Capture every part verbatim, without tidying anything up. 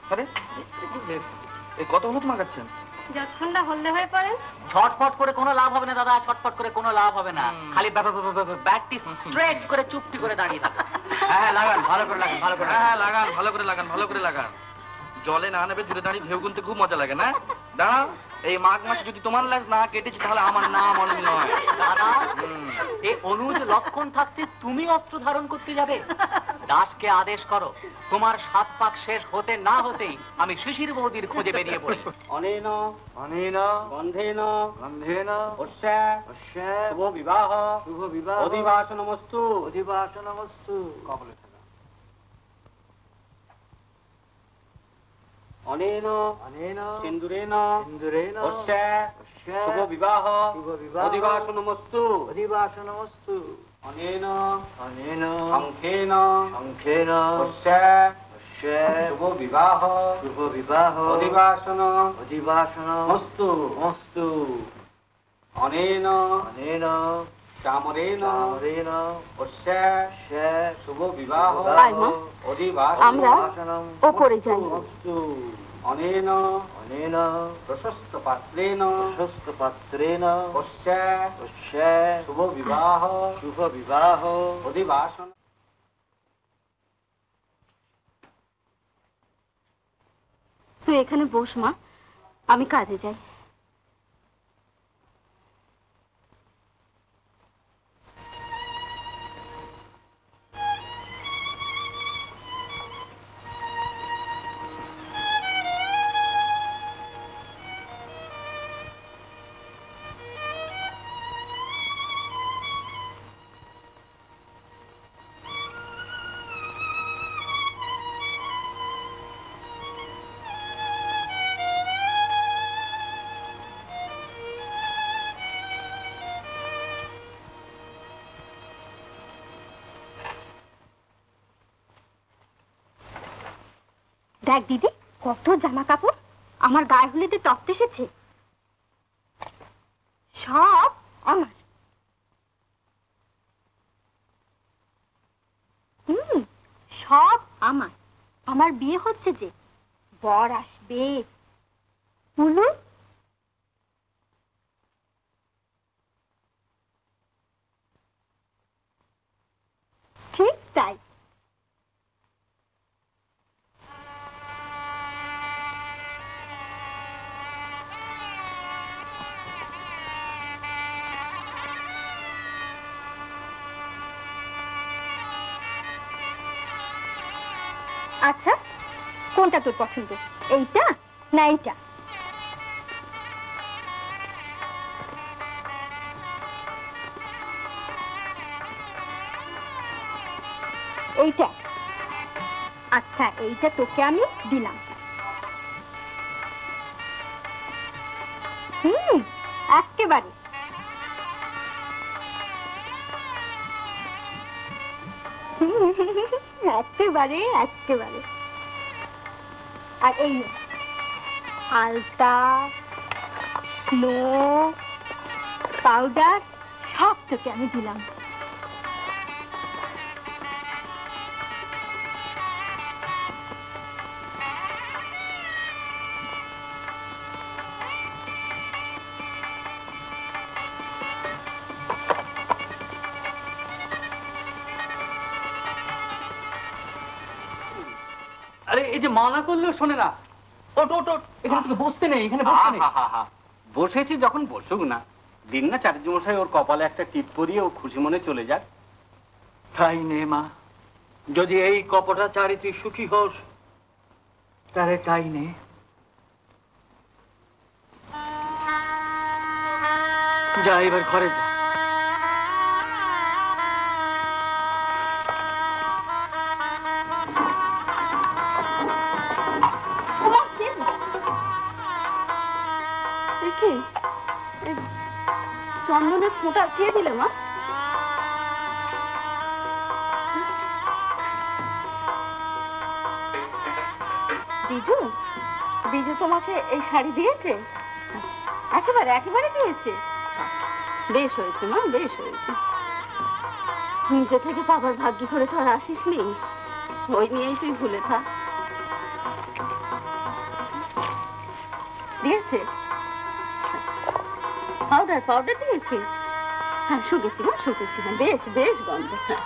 আরে এই কত হলুদ মাখাচ্ছেন? যতক্ষণ না হলদে হয়ে পড়ে। ছটফট করে কোনো লাভ হবে না দাদা, ছটফট করে কোনো লাভ হবে না। খালি ব্যাটটি স্ট্রেট করে চুপটি করে দাঁড়িয়ে থাকো। হ্যাঁ লাগান, ভালো করে লাগান, ভালো করে। হ্যাঁ লাগান, ভালো করে লাগান, ভালো করে লাগান। জলে না নেবে দূরে দাঁড়িয়ে ঢেউ গুনতে খুব মজা লাগে না? দাঁড়াও, এই মাঘ মাসে যদি তোমার লাশ না কেটেছি তাহলে আমার নাম অন্য নয়। দাদা, এই অনুজ লক্ষণ থাকতে তুমি অস্ত্র ধারণ করতে যাবে? দাসকে আদেশ করো, তোমার সাত পাক শেষ হতে না হতেই আমি শিশির বৌদির খোঁজে বেরিয়ে পড়ি। অনেন অনেন গন্ধেন গন্ধেন অস্যা অস্যা শুভ বিবাহ শুভ বিবাহ অধিবাসনমস্তু অধিবাসনমস্তু। কপালে থাকা অনেন অনেন সিন্দুরেন সিন্দুরেন অস্যা অস্যা শুভ বিবাহ শুভ বিবাহ অধিবাসনমস্তু অধিবাসনমস্তু। অনেন অনেন শঙ্খেন শঙ্খেন অস্যা অস্যা শুভ বিবাহ শুভ বিবাহ অধিবাসন অধিবাসনমস্তু মস্তু। অনেন অনেন চামরেন চামরেন অস্যা অস্যা শুভ বিবাহ আমরা ওপরে যাই। মস্তু। অনেন অনেন প্রশস্ত পাত্রেণ প্রশস্ত পাত্রেণ অস্যা অস্যা শুভ বিবাহ শুভ বিবাহ অধিবাসন। তুই এখানে বস মা, আমি কাজে যাই। দেখ দিদি, কত জামা কাপড় আমার গায়ে হলুদে তপ্ত এসেছে। সব আমার। হুম, সব আমার। আমার বিয়ে হচ্ছে যে, বর আসবে। বলুন ঠিক তাই। আচ্ছা, কোনটা তোর পছন্দ, এইটা না এইটা? এইটা। আচ্ছা, এইটা তোকে আমি দিলাম। হুম, একেবারে। একেবারে একেবারে। আর এই আলতা, স্নো, পাউডার সব তোকে আমি দিলাম। আরে এই যে মানা করলেও শোনে না। ওট ওট ওট, এখানে তোকে বসতে নেই, এখানে বসতে নেই। বসেছি যখন বসুক না, দিন না চাটুর্য মশাই ওর কপালে একটা টিপ পরিয়ে ও খুশি মনে চলে যাক। তাই নে মা, যদি এই কপটা চারি তুই সুখী হোস তারে তাই নে। যা এবার ঘরে যা। চন্দনের ফোঁটা কে দিলে মা? বিজু, বিজু তোমাকে এই শাড়ি দিয়েছে? একেবারে একেবারে দিয়েছে। বেশ হয়েছে মা, বেশ হয়েছে। নিজে থেকে বাবার ভাগ্য করে তো আর আসিস নি, ওই নিয়েই তুই ভুলে থাক। দিয়েছে? পাউডার পাউডার দিয়েছে? হ্যাঁ শুকেছি মা, শুকেছি। হ্যাঁ বেশ বেশ গন্ধ। হ্যাঁ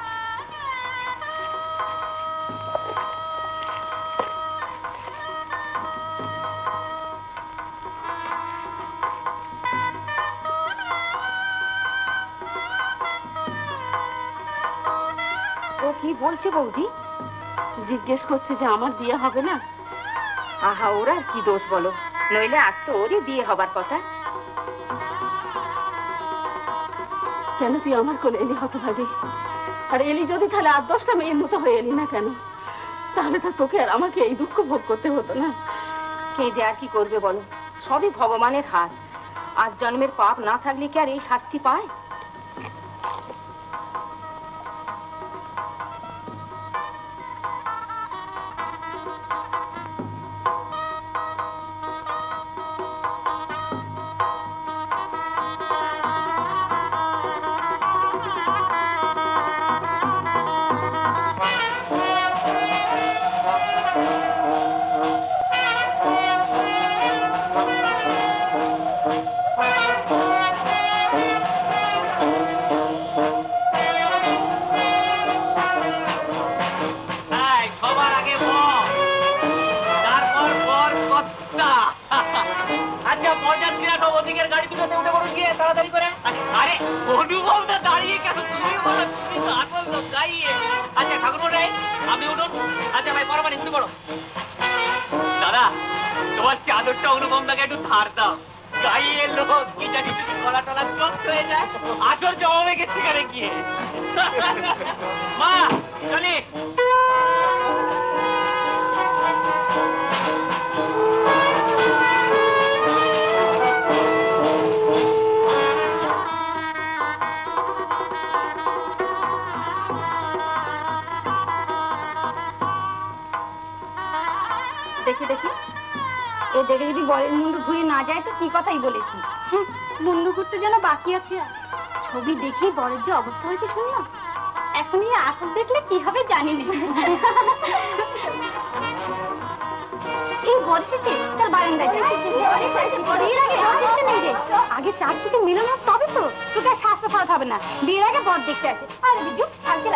ও কি বলছে বৌদি? জিজ্ঞেস করছে যে আমার বিয়ে হবে না। আহা ওরা আর কি দোষ বলো, নইলে আজ তো ওরই বিয়ে হবার কথা। কেন তুই আমার কোলে এলি হতভাগী? আর এলি যদি তাহলে আট দশটা মেয়ের মতো হয়ে এলি না কেন? তাহলে তো তোকে আর আমাকে এই দুঃখ ভোগ করতে হতো না। কে যে আর কি করবে বলো, সবই ভগবানের হাত। আজ জন্মের পাপ না থাকলে কি আর এই শাস্তি পায়? দাদা তোমার চাদরটা অনুপম দাকে একটু ধার দাও। গাইয়ে লোক কি জানি গলা টলা চোখ হয়ে যায়, আসর জমাবে গেছে সেখানে গিয়ে। মা চলি। দেখি দেখি এ দেখে যদি বরের মুন্ডু ঘুরে না যায় তো কি কথাই বলেছি। মুন্ডু ঘুরতে যেন বাকি আছে। ছবি দেখে বরের যে অবস্থা হয়েছে শুনলাম। এখনই আসল দেখলে কি হবে জানি না। এই বর এসেছে, তার বারান্দায় আগে চার চোখে মিলনো তবে তো তোকে আর স্বাস্থ্য খারাপ হবে না। বিয়ের আগে বর দেখতে আসে। আরে বিজু আজকে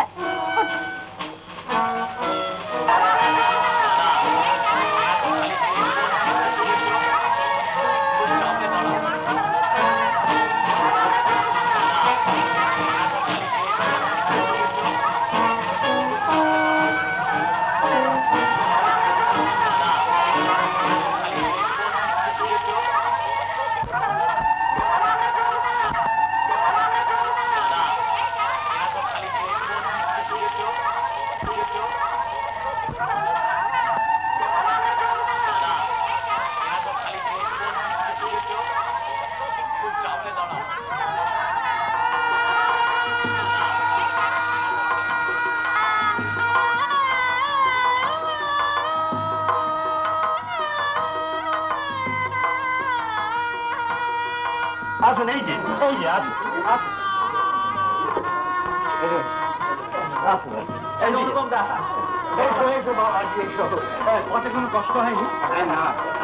আসুন, এই যে এই যে আসুন পথে কোনো কষ্ট হয়নি? না।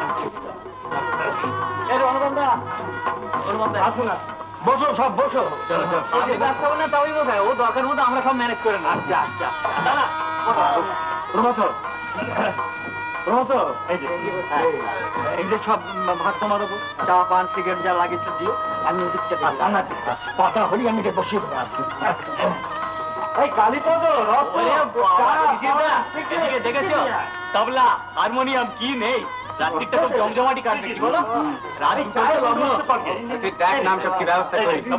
অনুপম দা, অনুপম দা আসুন, বসো, সব বসো। আপনি ব্যস্ত হবেন না তবেই বোধ হয়, ও দরকার মতো আমরা সব ম্যানেজ করে না। আচ্ছা আচ্ছা দাদা প্রমত প্রমত এই যে এই যে সব ভাত তোমার উপর, চা পান সিগারেট যা লাগিয়েছে দিও। আমি ওদিকটা পাতা হলি আমি বসিয়ে এই কালীপদ দেখেছ তবলা হারমোনিয়াম কি নেই? রাত্রিটা তো জমজমাটি কাটবে কি বলো? নাম সব কি ব্যবস্থা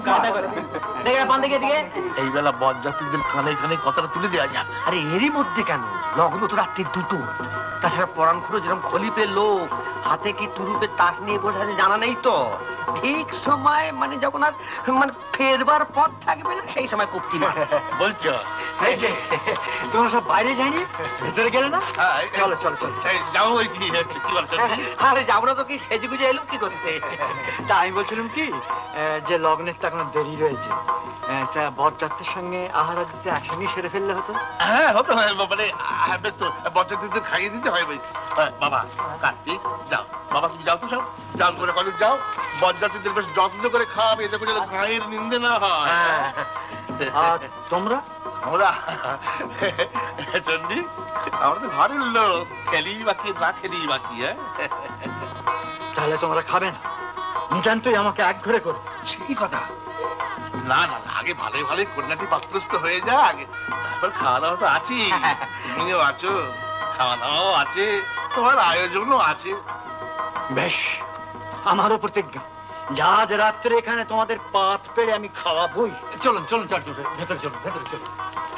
এই বেলা বরযাত্রীদের কানে কানে কথাটা তুলে দেওয়া যাক। আরে এরই মধ্যে কেন, লগ্ন তো রাত্রি দুটো। তাছাড়া পরাণ খুঁড়ো যেরকম খলিপের লোক, হাতে কি তুরুপের তাস নিয়ে বসে আছে জানা নেই তো। ঠিক সময় মানে যখন আর মানে ফেরবার পথ থাকবে না সেই সময় কুপটি মারবে বলছো এই যে তোমরা সব বাইরে যায়নি ভেতরে গেলে না চলো চলো চলো যাবো ওই কি কি বলছো আরে যাবো না তো কি সেজে গুজে এলুম কি করতে তা আমি বলছিলাম কি আহ, যে লগ্নের তো এখনো দেরি রয়েছে আহ, তা বরযাত্রের সঙ্গে আহার দিতে একসঙ্গে সেরে ফেললে হতো হ্যাঁ হতো মানে বেশ তো বচ্চাদের খাইয়ে দিতে হয় বলছি বাবা কার্তিক যাও বাবা তুমি যাও তো সব যাও করে কলেজ যাও বজ্জাতিদের বেশ যত্ন করে খাওয়াবে এতে করে ভাইয়ের নিন্দে না হয় আর তোমরা আমরা চন্ডী আমরা তো ঘরের লোক খেলি বাকি না খেলি বাকি হ্যাঁ তাহলে তোমরা খাবে না নিতান্তই আমাকে এক ঘরে করো সে কি কথা না না না, আগে ভালোই ভালোই কন্যাটি পাত্রস্থ হয়ে যা আগে তারপর খাওয়া দাওয়া তো আছেই তুমিও আছো খাওয়া দাওয়াও আছে তোমার আয়োজনও আছে বেশ আমারও প্রতিজ্ঞা যা আজ রাত্রে এখানে তোমাদের পাত পেড়ে আমি খাওয়াবই। চলুন চলুন চার্য ভেতরে চলুন ভেতরে চলুন।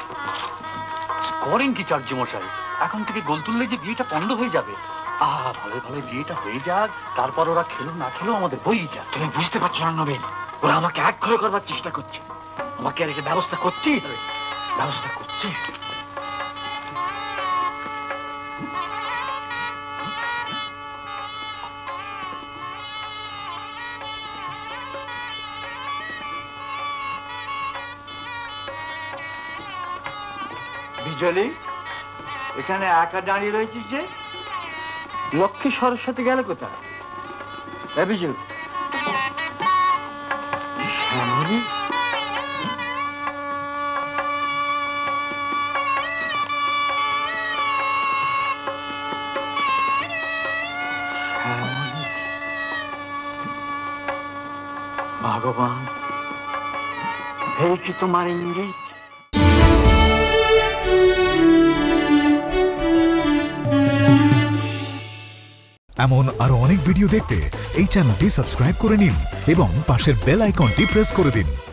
করেন কি চার্য মশাই, এখন থেকে গোল তুললে যে বিয়েটা পন্ড হয়ে যাবে। আহা ভালো ভালো বিয়েটা হয়ে যাক, তারপর ওরা খেলো না খেলো আমাদের বই যাক। তুমি বুঝতে পারছো না নবীন, ওরা আমাকে এক ঘরে করবার চেষ্টা করছে, আমাকে আর একটা ব্যবস্থা করতেই হবে, ব্যবস্থা করতে। বিজলি এখানে একা দাঁড়িয়ে রয়েছিস যে, লক্ষ্মী সরস্বতী গেল কোথায়? এ বিজু, শ্যামলী ভগবান, এই কি তোমার ইঙ্গিত? এমন আরো অনেক ভিডিও দেখতে এই চ্যানেলটি সাবস্ক্রাইব করে নিন এবং পাশের বেল আইকনটি প্রেস করে দিন।